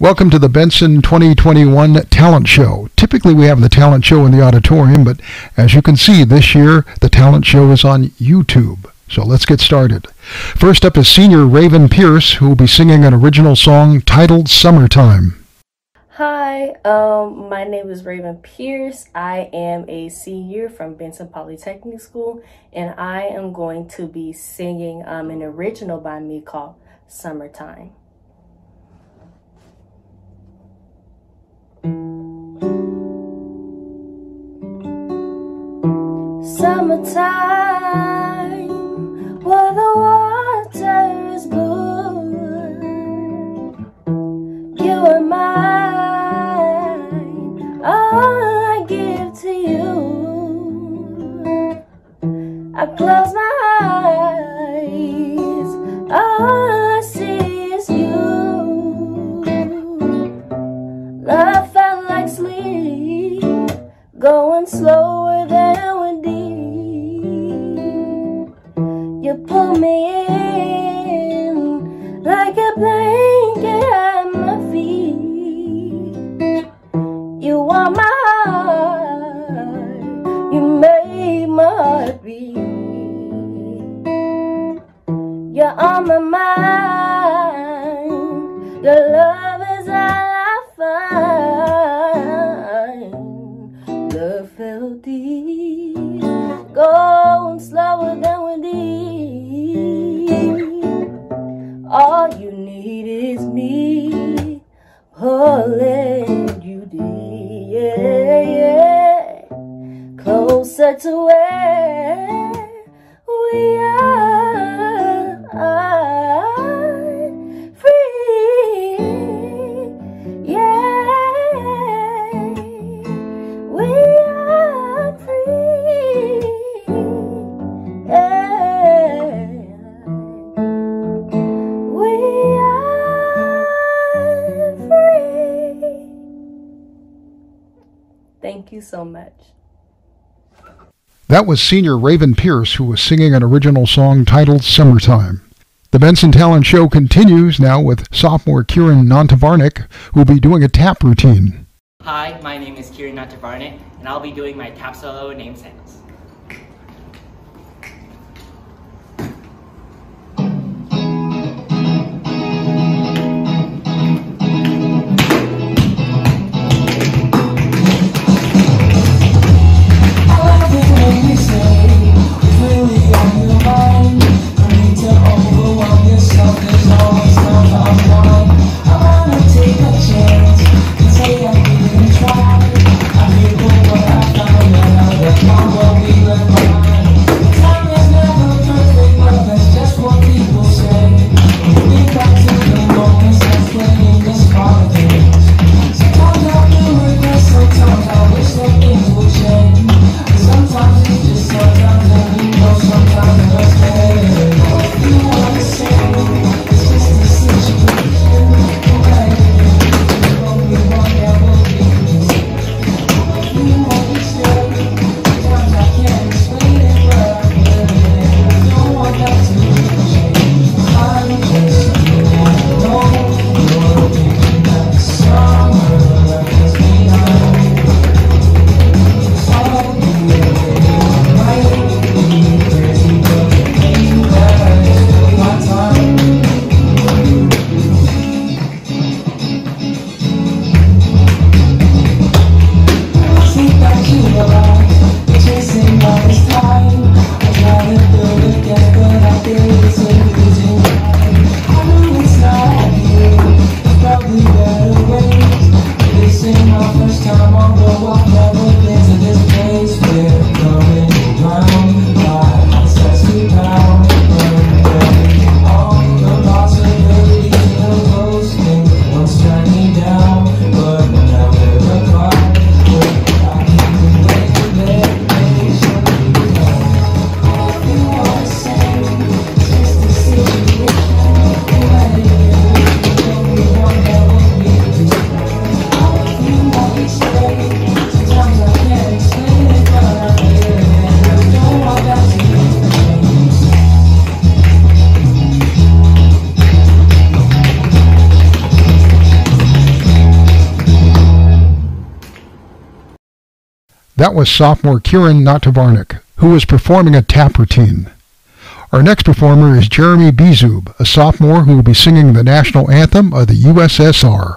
Welcome to the Benson 2021 Talent Show. Typically we have the talent show in the auditorium, but as you can see this year, the talent show is on YouTube. So let's get started. First up is senior Raven Pierce, who will be singing an original song titled Summertime. Hi, my name is Raven Pierce. I am a senior from Benson Polytechnic School, and I am going to be singing an original by me called Summertime. Summertime, where the water is blue, you are mine, all I give to you. I close my eyes, all I see is you. Love felt like sleep, going slower than we did. You pull me in like a blanket at my feet. You are my heart, you made my heart beat. You're on my mind, your love is all I find. Love felt deep, going slower than we did. All you need is me, pulling you deep, yeah. Closer to where we are, free, yeah. We are free, yeah. We are free. Thank you so much. That was senior Raven Pierce, who was singing an original song titled Summertime. The Benson Talent Show continues now with sophomore Kieran Nantavarnik, who will be doing a tap routine. Hi, my name is Kieran Nantavarnik, and I'll be doing my tap solo named Sandals. I That was sophomore Kieran Natavarnik, who was performing a tap routine. Our next performer is Jeremy Bezub, a sophomore who will be singing the national anthem of the USSR.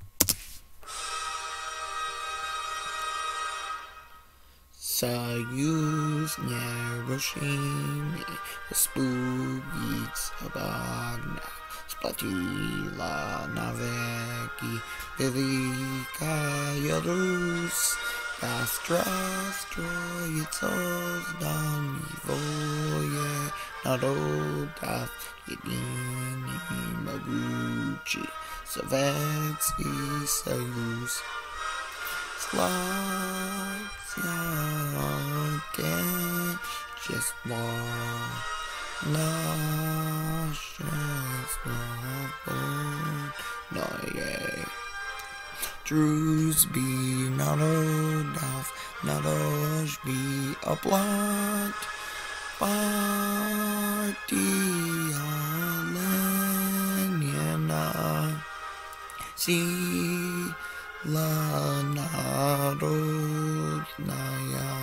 Союз нерушимый, спутниц обогнал, сплотила навеки великая Русь. Да здравствует создан воля народов, единый могучий Советский Союз. Славься Отечество наше свободное. Дружбы народов, на дружбе оплат. Партия Ленина, сила народная.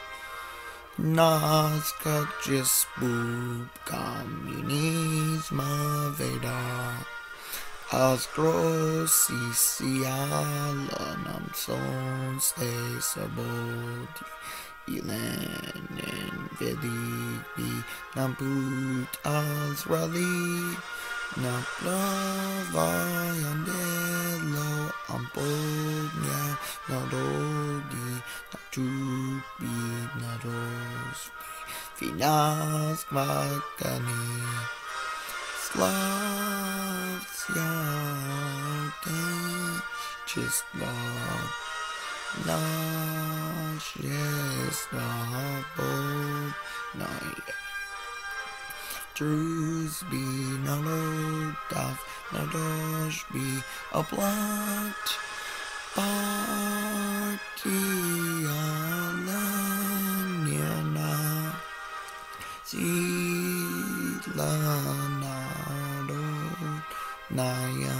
Нас, как же спут коммунизма веда. А скроси сияла нам солнце свободы. И Ленин великий нам путь озрали. Направая дело он поднял народы, на чубит народ, финанс макани. Славься Отечество наше свободное. Дружбы народов, на дружбе оплат. Партия Ленина, сила народная.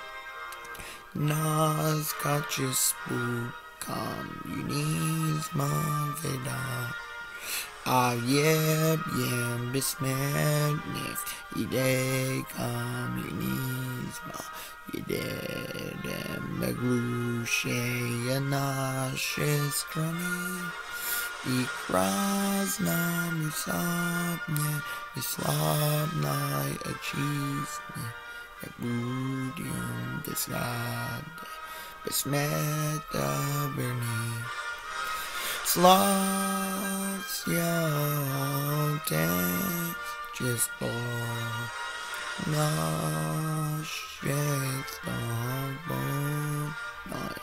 Нас, как же спут коммунизма веда. А bien бессмертных идей коммунизма, идей могущей нашей страны. И красному сапне, и славной отчизне, мы будем без рады, бессмертно верны. Славься Отечество наше свободное.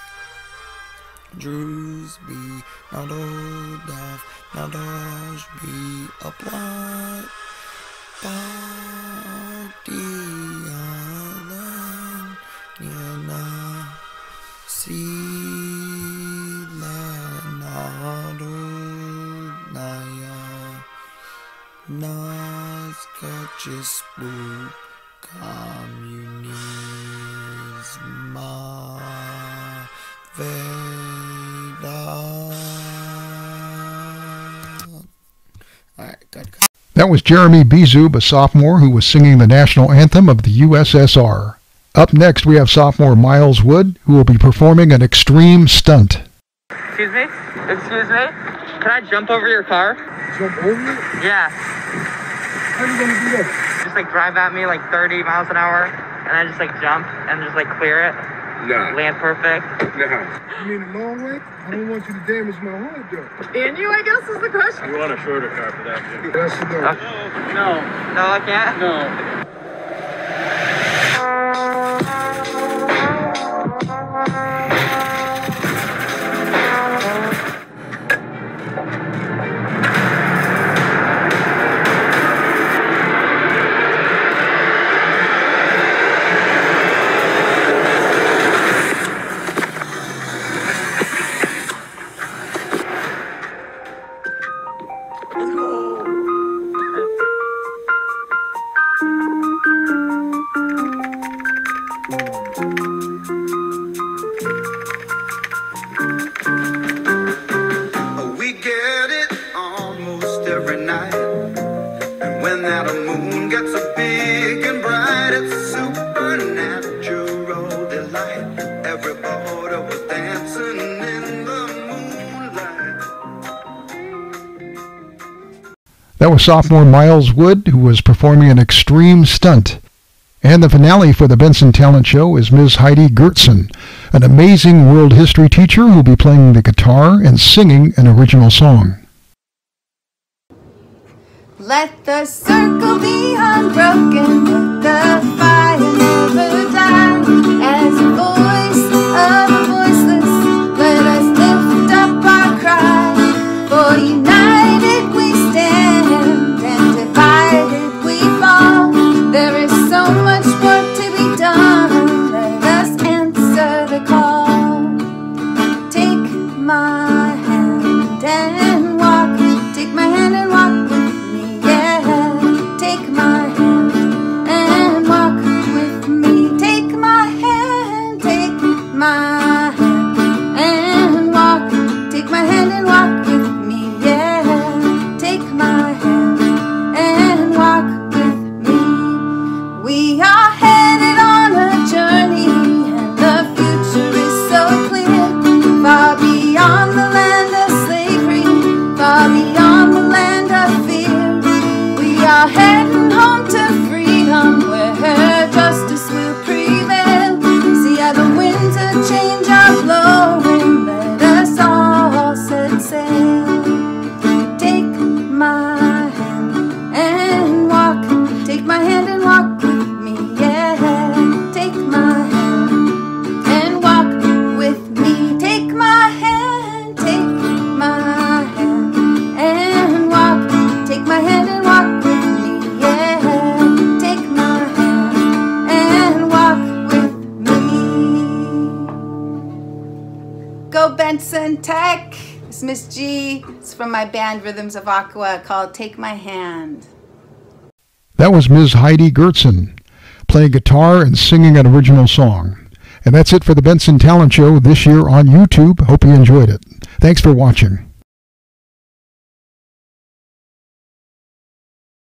Дружбы народов, на дружбе оплат. Партия Ленина, сила народная. Нас, как же спут коммунизма веда. All right, good. That was Jeremy Bezub, a sophomore who was singing the national anthem of the USSR. Up next, we have sophomore Miles Wood, who will be performing an extreme stunt. Excuse me? Excuse me? Can I jump over your car? Jump over it? Yeah. How are you gonna do that? Just like drive at me like 30 miles an hour, and I just like jump and just like clear it. Nah. Land perfect. Nah. You mean the long way? I don't want you to damage my hood, though. And you, I guess, is the question. You want a shorter car for that, too. That's the no. No. No, I can't? No. Let's go. That was sophomore Miles Wood, who was performing an extreme stunt. And the finale for the Benson Talent Show is Ms. Heidi Gertson, an amazing world history teacher who will be playing the guitar and singing an original song. Let the circle be unbroken, let the fire never die. As a voice of a voiceless, let us lift up our cry. For united we stand, and divided we fall. There is so much work to be done, let us answer the call. Take my hand and walk, take my hand and walk with me, yeah. Take my hand and walk with me. Take my hand, take my hand and walk. Take my hand and walk with me, yeah. Take my hand and walk with me. We are headed on a journey, and the future is so clear. Far beyond the land of slavery, far beyond the land of fear. We are heading home to freedom, where justice will prevail. See how the winds of change are blowing, let us all set sail. Take my hand and walk, take my hand and walk with me, yeah. Take my hand and walk with me. Take my hand, take my hand and walk. Take my hand and walk with me, yeah. Take my hand and walk with me. Go Benson Tech! It's Miss G. It's from my band Rhythms of Aqua called Take My Hand. That was Ms. Heidi Gertson, playing guitar and singing an original song. And that's it for the Benson Talent Show this year on YouTube. Hope you enjoyed it. Thanks for watching.